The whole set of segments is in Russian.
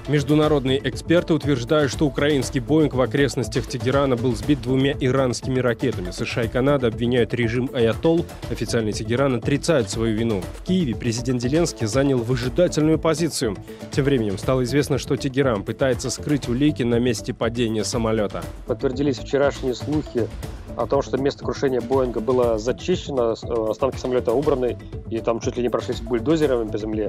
Международные эксперты утверждают, что украинский «Боинг» в окрестностях Тегерана был сбит двумя иранскими ракетами. США и Канада обвиняют режим Аятолл. Официальный Тегеран отрицает свою вину. В Киеве президент Зеленский занял выжидательную позицию. Тем временем стало известно, что Тегеран пытается скрыть улики на месте падения самолета. Подтвердились вчерашние слухи о том, что место крушения «Боинга» было зачищено, останки самолета убраны, и там чуть ли не прошлись бульдозерами по земле.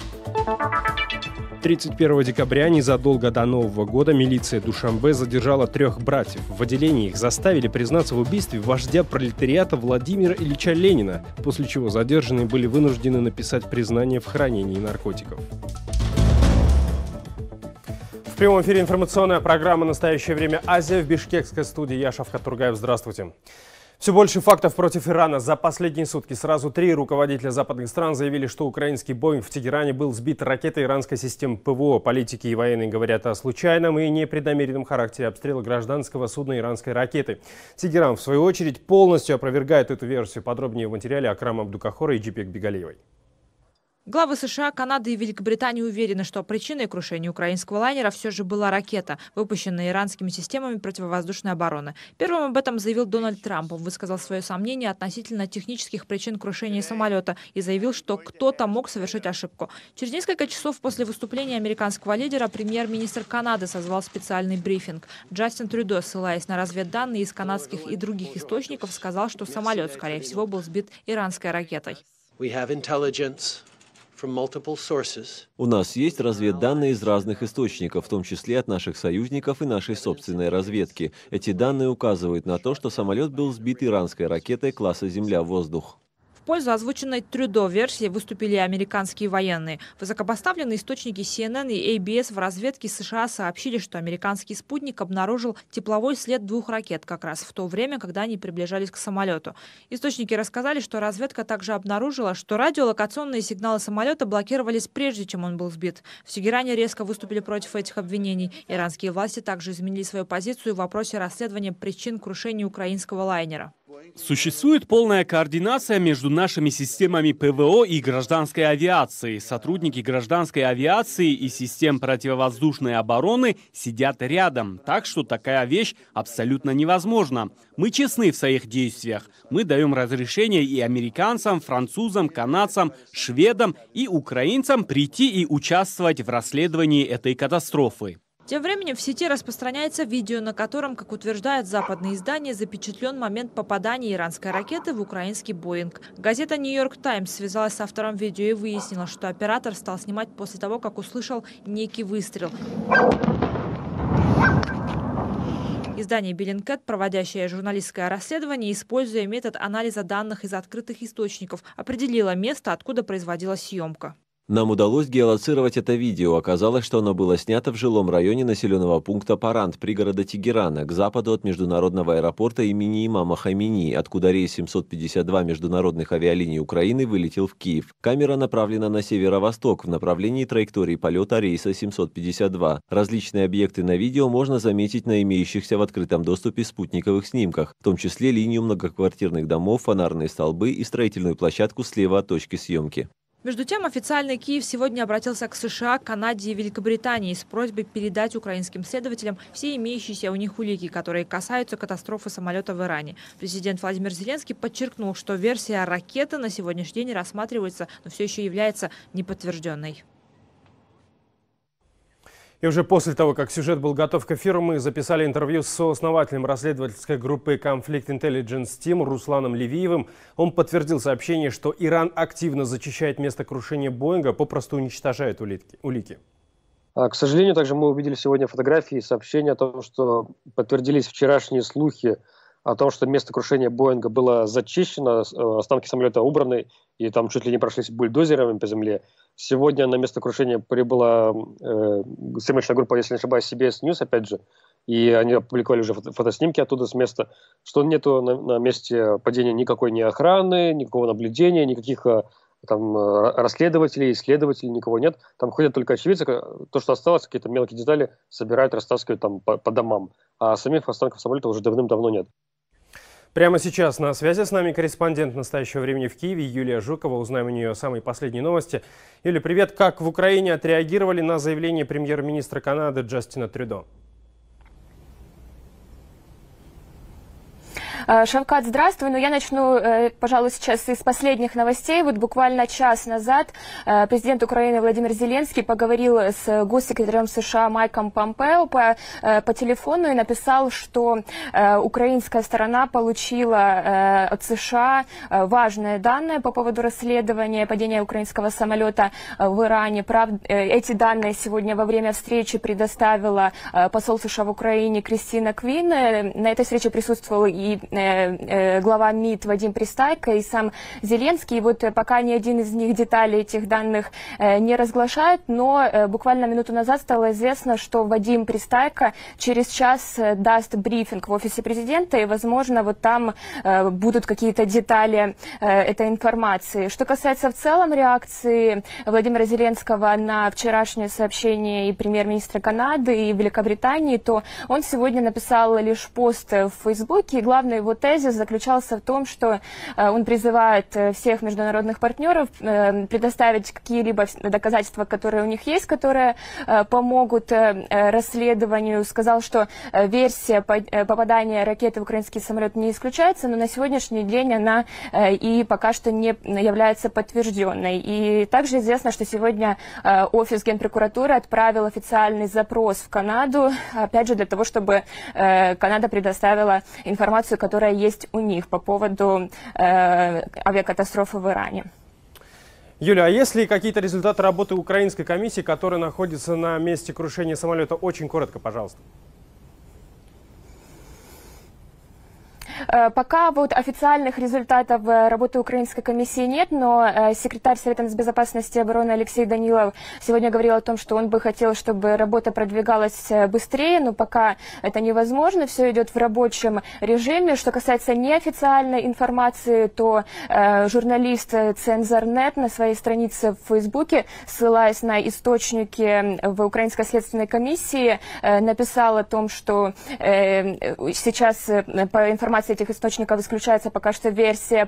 31 декабря, незадолго до Нового года, милиция Душанбе задержала 3 братьев. В отделении их заставили признаться в убийстве вождя пролетариата Владимира Ильича Ленина, после чего задержанные были вынуждены написать признание в хранении наркотиков. В прямом эфире информационная программа «Настоящее время. Азия» в бишкекской студии. Я Шавкат Тургаев. Здравствуйте. Все больше фактов против Ирана. За последние сутки сразу 3 руководителя западных стран заявили, что украинский «Боинг» в Тегеране был сбит ракетой иранской системы ПВО. Политики и военные говорят о случайном и непреднамеренном характере обстрела гражданского судна иранской ракеты. Тегеран, в свою очередь, полностью опровергает эту версию. Подробнее в материале Акрама Абдукахора и Джипек Бегалиевой. Главы США, Канады и Великобритании уверены, что причиной крушения украинского лайнера все же была ракета, выпущенная иранскими системами противовоздушной обороны. Первым об этом заявил Дональд Трамп. Он высказал свое сомнение относительно технических причин крушения самолета и заявил, что кто-то мог совершить ошибку. Через несколько часов после выступления американского лидера премьер-министр Канады созвал специальный брифинг. Джастин Трюдо, ссылаясь на разведданные из канадских и других источников, сказал, что самолет, скорее всего, был сбит иранской ракетой. У нас есть разведданные из разных источников, в том числе от наших союзников и нашей собственной разведки. Эти данные указывают на то, что самолет был сбит иранской ракетой класса «Земля-воздух». В пользу озвученной Трюдо версии выступили американские военные. Высокопоставленные источники CNN и ABS в разведке США сообщили, что американский спутник обнаружил тепловой след 2 ракет как раз в то время, когда они приближались к самолету. Источники рассказали, что разведка также обнаружила, что радиолокационные сигналы самолета блокировались прежде, чем он был сбит. В Тегеране резко выступили против этих обвинений. Иранские власти также изменили свою позицию в вопросе расследования причин крушения украинского лайнера. Существует полная координация между нашими системами ПВО и гражданской авиации. Сотрудники гражданской авиации и систем противовоздушной обороны сидят рядом, так что такая вещь абсолютно невозможна. Мы честны в своих действиях. Мы даем разрешение и американцам, французам, канадцам, шведам и украинцам прийти и участвовать в расследовании этой катастрофы. Тем временем в сети распространяется видео, на котором, как утверждают западные издания, запечатлен момент попадания иранской ракеты в украинский «Боинг». Газета «Нью-Йорк Таймс» связалась с автором видео и выяснила, что оператор стал снимать после того, как услышал некий выстрел. Издание Bellingcat, проводящее журналистское расследование, используя метод анализа данных из открытых источников, определило место, откуда производилась съемка. Нам удалось геолоцировать это видео. Оказалось, что оно было снято в жилом районе населенного пункта Парант, пригорода Тегерана, к западу от международного аэропорта имени имама Хамини, откуда рейс 752 международных авиалиний Украины вылетел в Киев. Камера направлена на северо-восток в направлении траектории полета рейса 752. Различные объекты на видео можно заметить на имеющихся в открытом доступе спутниковых снимках, в том числе линию многоквартирных домов, фонарные столбы и строительную площадку слева от точки съемки. Между тем, официальный Киев сегодня обратился к США, Канаде и Великобритании с просьбой передать украинским следователям все имеющиеся у них улики, которые касаются катастрофы самолета в Иране. Президент Владимир Зеленский подчеркнул, что версия ракеты на сегодняшний день рассматривается, но все еще является неподтвержденной. И уже после того, как сюжет был готов к эфиру, мы записали интервью с сооснователем расследовательской группы Conflict Intelligence Team Русланом Левиевым. Он подтвердил сообщение, что Иран активно зачищает место крушения «Боинга», попросту уничтожает улики. К сожалению, также мы увидели сегодня фотографии и сообщения о том, что подтвердились вчерашние слухи о том, что место крушения «Боинга» было зачищено, останки самолета убраны, и там чуть ли не прошлись бульдозерами по земле. Сегодня на место крушения прибыла съемочная группа, если не ошибаюсь, CBS News, опять же, и они опубликовали уже фотоснимки оттуда с места, что нету на месте падения никакой ни охраны, никакого наблюдения, никаких там расследователей, исследователей, никого нет. Там ходят только очевидцы, то, что осталось, какие-то мелкие детали собирают, растаскивают там по домам. А самих останков самолета уже давным-давно нет. Прямо сейчас на связи с нами корреспондент настоящего времени в Киеве Юлия Жукова. Узнаем у нее самые последние новости. Юля, привет. Как в Украине отреагировали на заявление премьер-министра Канады Джастина Трюдо? Шавкат, здравствуй. Я начну, пожалуй, сейчас из последних новостей. Вот буквально час назад президент Украины Владимир Зеленский поговорил с госсекретарем США Майком Помпео по телефону и написал, что украинская сторона получила от США важные данные по поводу расследования падения украинского самолета в Иране. Эти данные сегодня во время встречи предоставила посол США в Украине Кристина Квин. На этой встрече присутствовал и глава МИД Вадим Пристайко и сам Зеленский. И вот пока ни один из них детали этих данных не разглашает, но буквально минуту назад стало известно, что Вадим Пристайко через час даст брифинг в офисе президента, и, возможно, вот там будут какие-то детали этой информации. Что касается в целом реакции Владимира Зеленского на вчерашнее сообщение и премьер-министра Канады, и Великобритании, то он сегодня написал лишь пост в Фейсбуке, и главный его тезис заключался в том, что он призывает всех международных партнеров предоставить какие-либо доказательства, которые у них есть, которые помогут расследованию. Сказал, что версия попадания ракеты в украинский самолет не исключается, но на сегодняшний день она и пока что не является подтвержденной. И также известно, что сегодня офис Генпрокуратуры отправил официальный запрос в Канаду, опять же, для того, чтобы Канада предоставила информацию, которая есть у них по поводу авиакатастрофы в Иране. Юля, а есть ли какие-то результаты работы украинской комиссии, которая находится на месте крушения самолета? Очень коротко, пожалуйста. Пока вот официальных результатов работы украинской комиссии нет, но секретарь Совета безопасности и обороны Алексей Данилов сегодня говорил о том, что он бы хотел, чтобы работа продвигалась быстрее, но пока это невозможно, все идет в рабочем режиме. Что касается неофициальной информации, то журналист Цензорнет на своей странице в Фейсбуке, ссылаясь на источники в Украинской следственной комиссии, написал о том, что сейчас по информации этих источников исключается пока что версия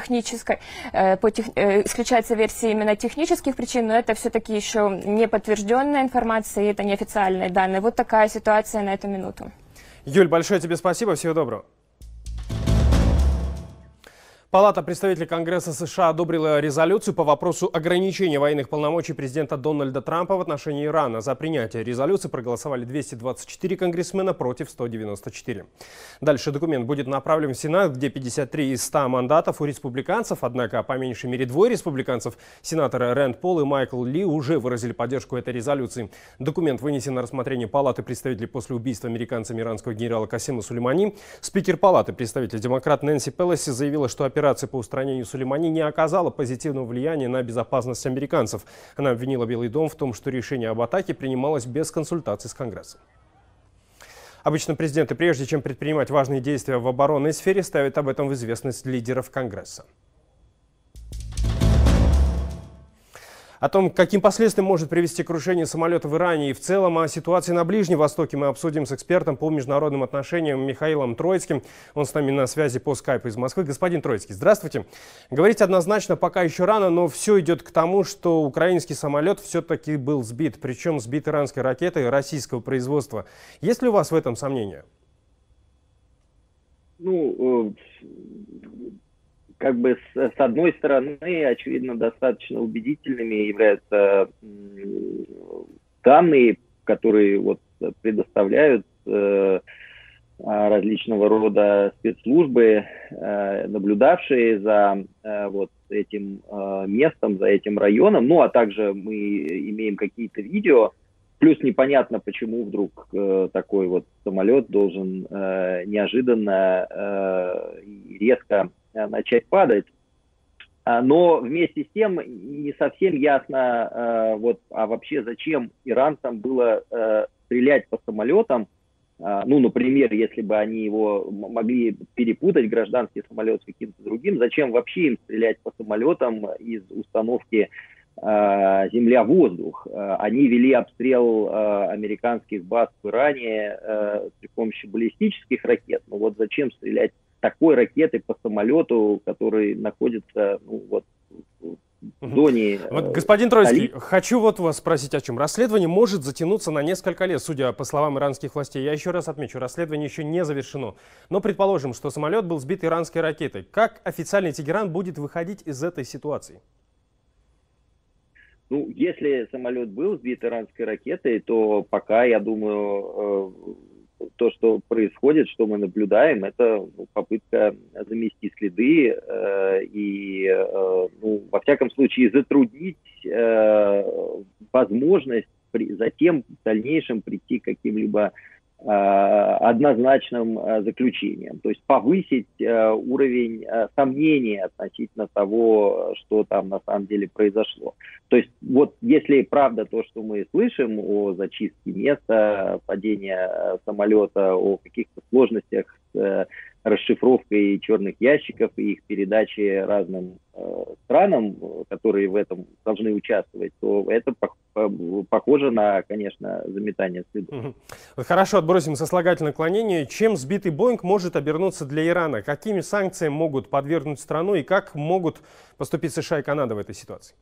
исключается версия именно технических причин, но это все-таки еще не подтвержденная информация, и это неофициальные данные. Вот такая ситуация на эту минуту. Юль, большое тебе спасибо, всего доброго. Палата представителей Конгресса США одобрила резолюцию по вопросу ограничения военных полномочий президента Дональда Трампа в отношении Ирана. За принятие резолюции проголосовали 224 конгрессмена против 194. Дальше документ будет направлен в Сенат, где 53 из 100 мандатов у республиканцев. Однако по меньшей мере двое республиканцев, сенаторы Рэнд Пол и Майкл Ли, уже выразили поддержку этой резолюции. Документ вынесен на рассмотрение Палаты представителей после убийства американцами иранского генерала Касема Сулеймани. Спикер Палаты представителей демократ Нэнси Пелоси заявила, что операция по устранению Сулеймани не оказала позитивного влияния на безопасность американцев. Она обвинила Белый дом в том, что решение об атаке принималось без консультаций с Конгрессом. Обычно президенты, прежде чем предпринимать важные действия в оборонной сфере, ставят об этом в известность лидеров Конгресса. О том, к каким последствиям может привести крушение самолета в Иране и в целом о ситуации на Ближнем Востоке, мы обсудим с экспертом по международным отношениям Михаилом Троицким. Он с нами на связи по скайпу из Москвы. Господин Троицкий, здравствуйте. Говорить однозначно пока еще рано, но все идет к тому, что украинский самолет все-таки был сбит, причем сбит иранской ракетой российского производства. Есть ли у вас в этом сомнения? Как бы с одной стороны, очевидно, достаточно убедительными являются данные, которые вот предоставляют различного рода спецслужбы, наблюдавшие за вот этим местом, за этим районом. Ну, а также мы имеем какие-то видео. Плюс непонятно, почему вдруг такой вот самолет должен неожиданно и резко начать падать. Но вместе с тем не совсем ясно, а вообще зачем иранцам было стрелять по самолетам. Ну, например, если бы они его могли перепутать, гражданский самолет с каким-то другим, зачем вообще им стрелять по самолетам из установки земля-воздух? Они вели обстрел американских баз в Иране при помощи баллистических ракет. Ну вот зачем стрелять такой ракеты по самолету, который находится в зоне... Вот, господин Троицкий, хочу вот вас спросить о чем. Расследование может затянуться на несколько лет, судя по словам иранских властей. Я еще раз отмечу, расследование еще не завершено. Но предположим, что самолет был сбит иранской ракетой. Как официальный Тегеран будет выходить из этой ситуации? Ну, если самолет был сбит иранской ракетой, то пока, я думаю, то, что происходит, что мы наблюдаем, это попытка замести следы и, во всяком случае, затруднить возможность затем в дальнейшем прийти к каким-либо однозначным заключением. То есть повысить уровень сомнения относительно того, что там на самом деле произошло. То есть вот если правда то, что мы слышим о зачистке места, падения самолета, о каких-то сложностях с расшифровкой черных ящиков и их передачей разным странам, которые в этом должны участвовать, то это похоже на, конечно, заметание следов. Хорошо, отбросим сослагательное наклонение. Чем сбитый Боинг может обернуться для Ирана? Какими санкциями могут подвергнуть страну и как могут поступить США и Канада в этой ситуации?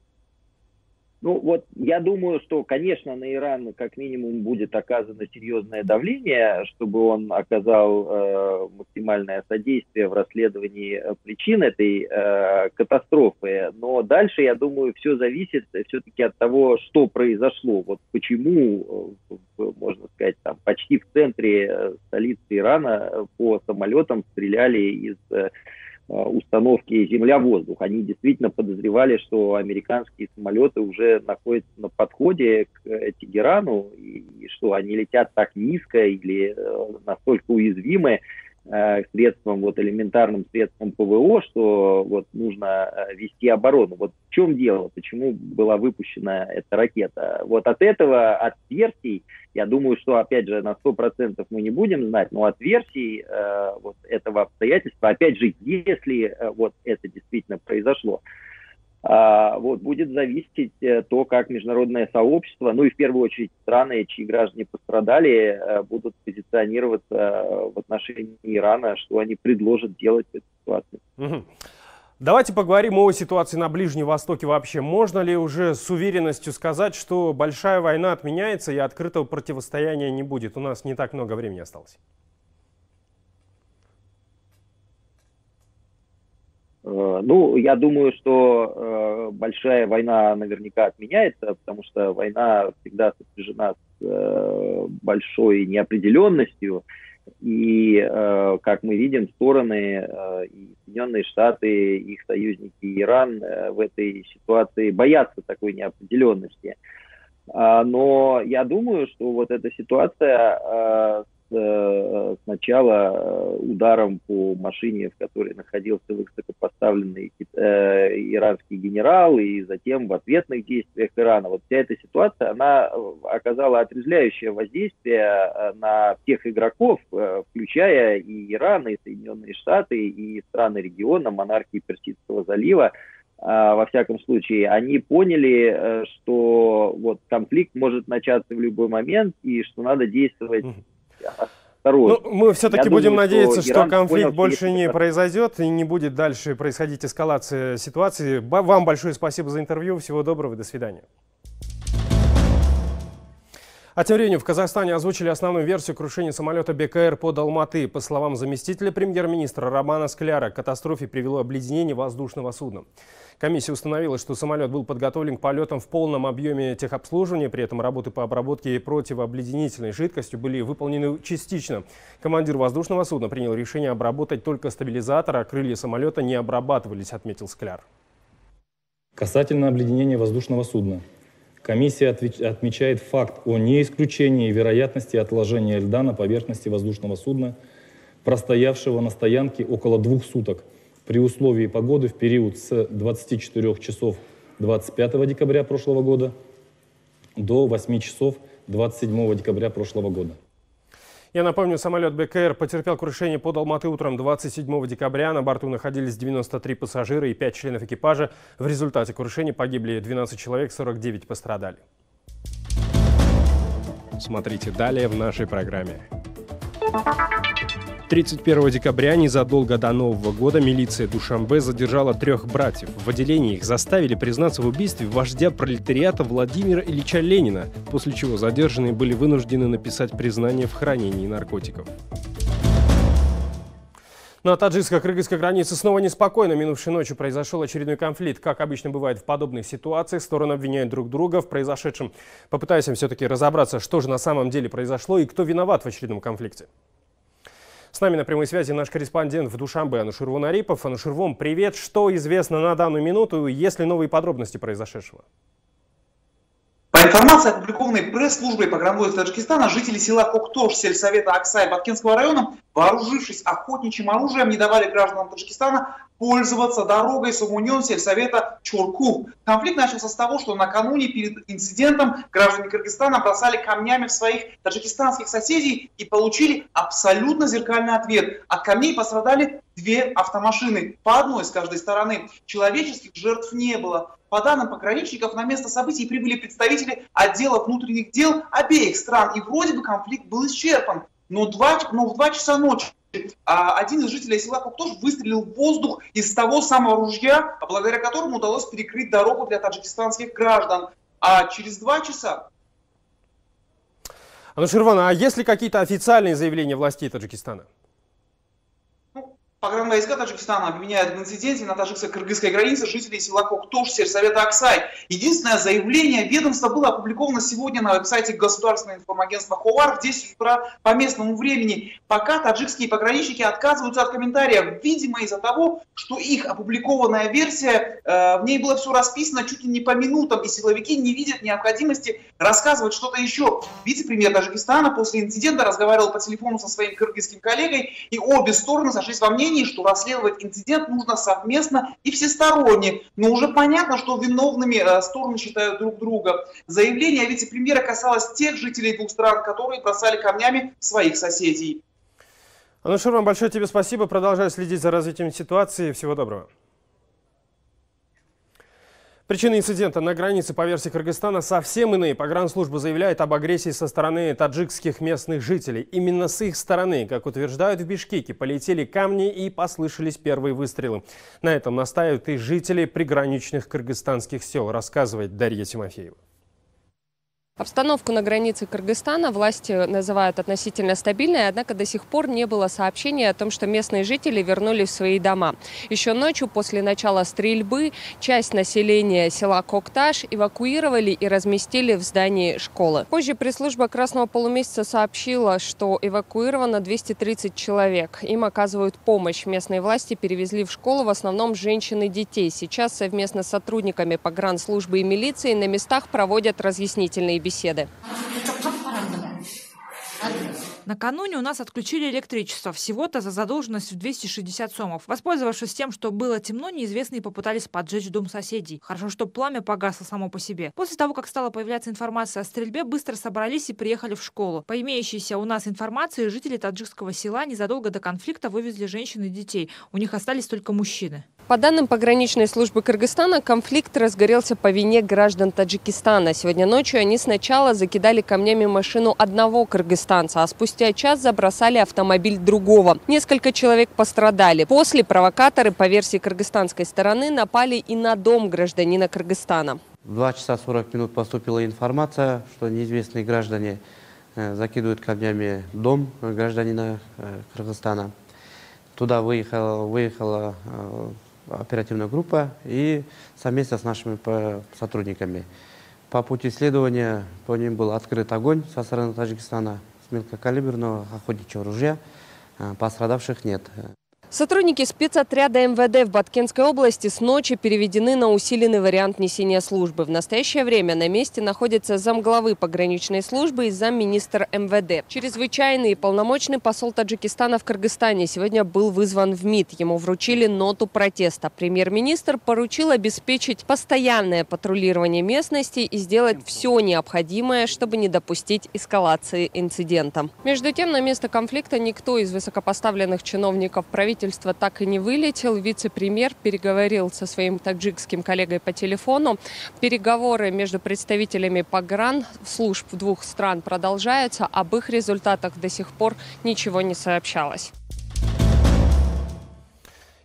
Ну вот, я думаю, что, конечно, на Иран как минимум будет оказано серьезное давление, чтобы он оказал максимальное содействие в расследовании причин этой катастрофы. Но дальше, я думаю, все зависит все-таки от того, что произошло. Вот почему, можно сказать, там, почти в центре столицы Ирана по самолетам стреляли из установки земля-воздух. Они действительно подозревали, что американские самолеты уже находятся на подходе к Тегерану, и что они летят так низко или настолько уязвимы средством, элементарным средством ПВО, что нужно вести оборону. Вот в чем дело, почему была выпущена эта ракета? Вот от этого, от версий, я думаю, что, опять же, на 100% мы не будем знать, но от версий этого обстоятельства, опять же, если это действительно произошло, будет зависеть то, как международное сообщество, ну и в первую очередь страны, чьи граждане пострадали, будут позиционироваться в отношении Ирана, что они предложат делать в этой ситуации. Давайте поговорим о ситуации на Ближнем Востоке вообще. Можно ли уже с уверенностью сказать, что большая война отменяется и открытого противостояния не будет? У нас не так много времени осталось. Ну, я думаю, что большая война наверняка отменяется, потому что война всегда сопряжена с большой неопределенностью. И, как мы видим, стороны, и Соединенные Штаты, их союзники Иран в этой ситуации боятся такой неопределенности. Но я думаю, что вот эта ситуация сначала ударом по машине, в которой находился высокопоставленный иранский генерал, и затем в ответных действиях Ирана. Вот вся эта ситуация, она оказала отрезвляющее воздействие на всех игроков, включая и Иран, и Соединенные Штаты, и страны региона, монархии Персидского залива. Во всяком случае, они поняли, что конфликт может начаться в любой момент, и что надо действовать. Мы все-таки будем надеяться, что конфликт больше не произойдет и не будет дальше происходить эскалация ситуации. Вам большое спасибо за интервью. Всего доброго. До свидания. А тем временем в Казахстане озвучили основную версию крушения самолета БКР под Алматы. По словам заместителя премьер-министра Романа Скляра, к катастрофе привело обледенение воздушного судна. Комиссия установила, что самолет был подготовлен к полетам в полном объеме техобслуживания. При этом работы по обработке противообледенительной жидкостью были выполнены частично. Командир воздушного судна принял решение обработать только стабилизатор, а крылья самолета не обрабатывались, отметил Скляр. Касательно обледенения воздушного судна. Комиссия отмечает факт о неисключении вероятности отложения льда на поверхности воздушного судна, простоявшего на стоянке около 2 суток, при условии погоды в период с 24 часов 25 декабря прошлого года до 8 часов 27 декабря прошлого года. Я напомню, самолет БКР потерпел крушение под Алматы утром 27 декабря. На борту находились 93 пассажира и 5 членов экипажа. В результате крушения погибли 12 человек, 49 пострадали. Смотрите далее в нашей программе. 31 декабря, незадолго до Нового года, милиция Душанбе задержала 3 братьев. В отделении их заставили признаться в убийстве вождя пролетариата Владимира Ильича Ленина, после чего задержанные были вынуждены написать признание в хранении наркотиков. На таджикско-кыргызской границе снова неспокойно. Минувшей ночью произошел очередной конфликт. Как обычно бывает в подобных ситуациях, стороны обвиняют друг друга в произошедшем. Попытаемся все-таки разобраться, что же на самом деле произошло и кто виноват в очередном конфликте. С нами на прямой связи наш корреспондент в Душанбе Анушервон Арипов. Анушервон, привет. Что известно на данную минуту? Есть ли новые подробности произошедшего? По информации, опубликованной пресс-службой погранвойска Таджикистана, жители села Коктош сельсовета Аксай Баткенского района, вооружившись охотничьим оружием, не давали гражданам Таджикистана пользоваться дорогой Сомуньон сельсовета Чурку. Конфликт начался с того, что накануне перед инцидентом граждане Кыргызстана бросали камнями в своих таджикистанских соседей и получили абсолютно зеркальный ответ. От камней пострадали 2 автомашины, по одной с каждой стороны. Человеческих жертв не было. По данным пограничников, на место событий прибыли представители отдела внутренних дел обеих стран, и вроде бы конфликт был исчерпан. Но в 2 часа ночи один из жителей села Коктош выстрелил в воздух из того самого ружья, благодаря которому удалось перекрыть дорогу для таджикистанских граждан. А через 2 часа... Анушервон, а есть ли какие-то официальные заявления властей Таджикистана? Погранвойска Таджикистана обвиняют в инциденте на таджикско-кыргызской границе жителей села Коктош сельсовета Аксай. Единственное заявление ведомства было опубликовано сегодня на веб-сайте государственного информагентства ХОВАР в 10 утра по местному времени. Пока таджикские пограничники отказываются от комментариев, видимо из-за того, что их опубликованная версия, в ней было все расписано чуть ли не по минутам, и силовики не видят необходимости рассказывать что-то еще. Вице-премьер Таджикистана после инцидента разговаривал по телефону со своим кыргызским коллегой, и обе стороны сошлись во мнении, что расследовать инцидент нужно совместно и всесторонне. Но уже понятно, что виновными стороны считают друг друга. Заявление вице-премьера касалось тех жителей 2 стран, которые бросали камнями своих соседей. Анушервон, большое тебе спасибо. Продолжаю следить за развитием ситуации. Всего доброго. Причины инцидента на границе по версии Кыргызстана совсем иные. Погранслужба заявляет об агрессии со стороны таджикских местных жителей. Именно с их стороны, как утверждают в Бишкеке, полетели камни и послышались первые выстрелы. На этом настаивают и жители приграничных кыргызстанских сел, рассказывает Дарья Тимофеева. Обстановку на границе Кыргызстана власти называют относительно стабильной, однако до сих пор не было сообщения о том, что местные жители вернулись в свои дома. Еще ночью после начала стрельбы часть населения села Кокташ эвакуировали и разместили в здании школы. Позже пресс-служба Красного полумесяца сообщила, что эвакуировано 230 человек. Им оказывают помощь. Местные власти перевезли в школу в основном женщин и детей. Сейчас совместно с сотрудниками погранслужбы и милиции на местах проводят разъяснительные беседы. Накануне у нас отключили электричество, всего-то за задолженность в 260 сомов. Воспользовавшись тем, что было темно, неизвестные попытались поджечь дом соседей. Хорошо, что пламя погасло само по себе. После того, как стала появляться информация о стрельбе, быстро собрались и приехали в школу. По имеющейся у нас информации, жители таджикского села незадолго до конфликта вывезли женщин и детей. У них остались только мужчины. По данным пограничной службы Кыргызстана, конфликт разгорелся по вине граждан Таджикистана. Сегодня ночью они сначала закидали камнями машину одного кыргызстанца, а спустя час забросали автомобиль другого. Несколько человек пострадали. После провокаторы, по версии кыргызстанской стороны, напали и на дом гражданина Кыргызстана. В 2 часа 40 минут поступила информация, что неизвестные граждане закидывают камнями дом гражданина Кыргызстана. Туда выехала оперативная группа и совместно с нашими сотрудниками. По пути следования по ним был открыт огонь со стороны Таджикистана с мелкокалиберного охотничьего ружья. Пострадавших нет. Сотрудники спецотряда МВД в Баткенской области с ночи переведены на усиленный вариант несения службы. В настоящее время на месте находится замглавы пограничной службы и замминистра МВД. Чрезвычайный и полномочный посол Таджикистана в Кыргызстане сегодня был вызван в МИД. Ему вручили ноту протеста. Премьер-министр поручил обеспечить постоянное патрулирование местности и сделать все необходимое, чтобы не допустить эскалации инцидента. Между тем, на место конфликта никто из высокопоставленных чиновников правительства так и не вылетел. Вице-премьер переговорил со своим таджикским коллегой по телефону. Переговоры между представителями погранслужб 2 стран продолжаются. Об их результатах до сих пор ничего не сообщалось.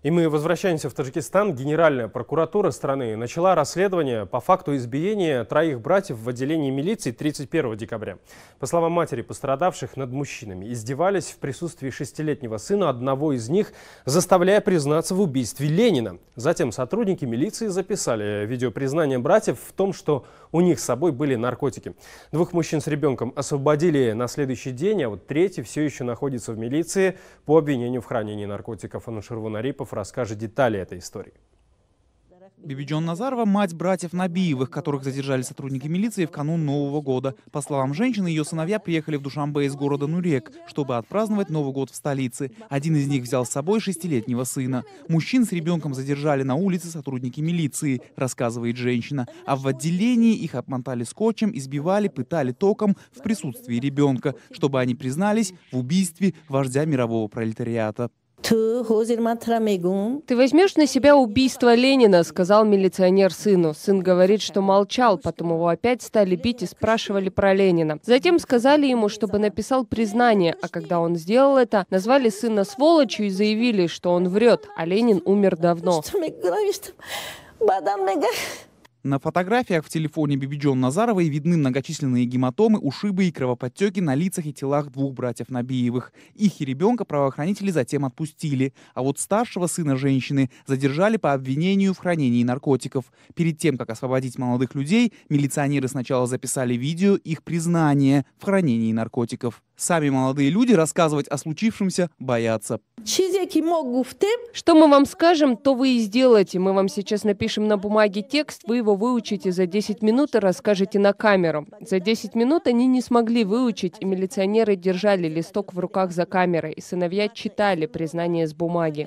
И мы возвращаемся в Таджикистан. Генеральная прокуратура страны начала расследование по факту избиения 3 братьев в отделении милиции 31 декабря. По словам матери пострадавших, над мужчинами издевались в присутствии 6-летнего сына одного из них, заставляя признаться в убийстве Ленина. Затем сотрудники милиции записали видеопризнание братьев в том, что у них с собой были наркотики. 2 мужчин с ребенком освободили на следующий день, а вот 3-й все еще находится в милиции по обвинению в хранении наркотиков. Анушервон Арипов расскажет детали этой истории. Бибиджон Назарова – мать братьев Набиевых, которых задержали сотрудники милиции в канун Нового года. По словам женщины, ее сыновья приехали в Душанбе из города Нурек, чтобы отпраздновать Новый год в столице. Один из них взял с собой 6-летнего сына. Мужчин с ребенком задержали на улице сотрудники милиции, рассказывает женщина. А в отделении их обмотали скотчем, избивали, пытали током в присутствии ребенка, чтобы они признались в убийстве вождя мирового пролетариата. «Ты возьмешь на себя убийство Ленина», — сказал милиционер сыну. Сын говорит, что молчал, потом его опять стали бить и спрашивали про Ленина. Затем сказали ему, чтобы написал признание, а когда он сделал это, назвали сына сволочью и заявили, что он врет, а Ленин умер давно. На фотографиях в телефоне Бибиджон Назаровой видны многочисленные гематомы, ушибы и кровоподтеки на лицах и телах 2 братьев Набиевых. Их и ребенка правоохранители затем отпустили. А вот старшего сына женщины задержали по обвинению в хранении наркотиков. Перед тем, как освободить молодых людей, милиционеры сначала записали видео их признания в хранении наркотиков. Сами молодые люди рассказывать о случившемся боятся. Что мы вам скажем, то вы и сделаете. Мы вам сейчас напишем на бумаге текст, вы его выучите за 10 минут и расскажете на камеру. За 10 минут они не смогли выучить, и милиционеры держали листок в руках за камерой, и сыновья читали признание с бумаги.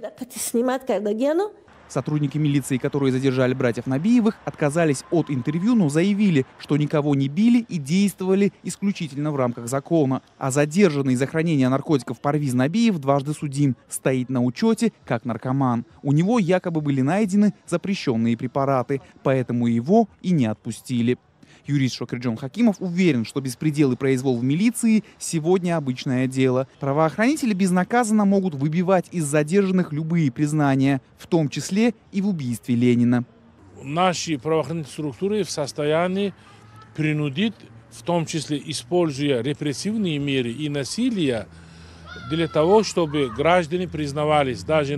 Сотрудники милиции, которые задержали братьев Набиевых, отказались от интервью, но заявили, что никого не били и действовали исключительно в рамках закона. А задержанный за хранение наркотиков Парвиз Набиев дважды судим, стоит на учете как наркоман. У него якобы были найдены запрещенные препараты, поэтому его и не отпустили. Юрист Шокирджон Хакимов уверен, что беспредел и произвол в милиции сегодня обычное дело. Правоохранители безнаказанно могут выбивать из задержанных любые признания, в том числе и в убийстве Ленина. Наши правоохранительные структуры в состоянии принудить, в том числе используя репрессивные меры и насилие, для того, чтобы граждане признавались даже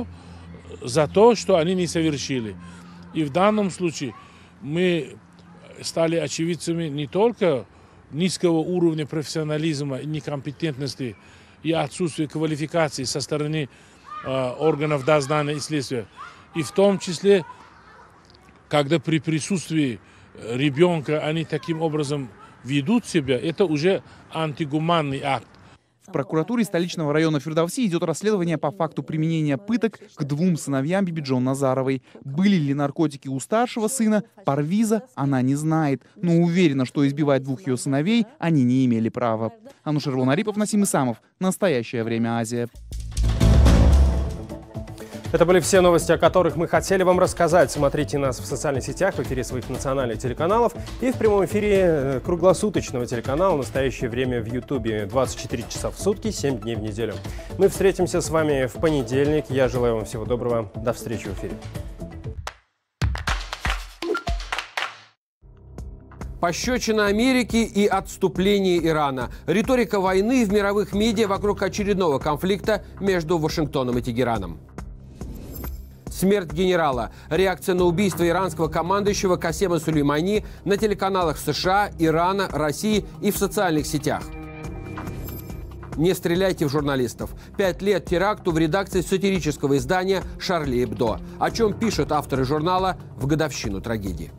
за то, что они не совершили. И в данном случае мы стали очевидцами не только низкого уровня профессионализма и некомпетентности и отсутствия квалификации со стороны органов дознания и следствия, и в том числе, когда при присутствии ребенка они таким образом ведут себя, это уже антигуманный акт. В прокуратуре столичного района Фирдавси идет расследование по факту применения пыток к 2 сыновьям Бибиджон Назаровой. Были ли наркотики у старшего сына, Парвиза, она не знает, но уверена, что избивать 2 ее сыновей они не имели права. Анушервон Арипов, Насим Исамов. Настоящее время, Азия. Это были все новости, о которых мы хотели вам рассказать. Смотрите нас в социальных сетях, в эфире своих национальных телеканалов и в прямом эфире круглосуточного телеканала «Настоящее время» в Ютубе 24 часа в сутки, 7 дней в неделю. Мы встретимся с вами в понедельник. Я желаю вам всего доброго. До встречи в эфире. Пощечина Америки и отступление Ирана. Риторика войны в мировых медиа вокруг очередного конфликта между Вашингтоном и Тегераном. Смерть генерала. Реакция на убийство иранского командующего Касема Сулеймани на телеканалах США, Ирана, России и в социальных сетях. Не стреляйте в журналистов. 5 лет теракту в редакции сатирического издания «Шарли Эбдо». О чем пишут авторы журнала в годовщину трагедии.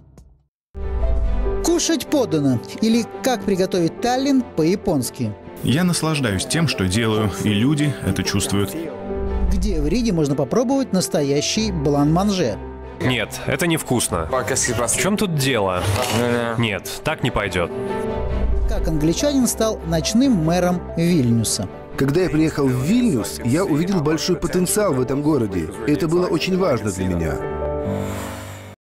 Кушать подано. Или как приготовить таллин по-японски. Я наслаждаюсь тем, что делаю, и люди это чувствуют. Где в Риге можно попробовать настоящий блан-манже? Нет, это невкусно. В чем тут дело? Нет, так не пойдет. Как англичанин стал ночным мэром Вильнюса. Когда я приехал в Вильнюс, я увидел большой потенциал в этом городе. Это было очень важно для меня.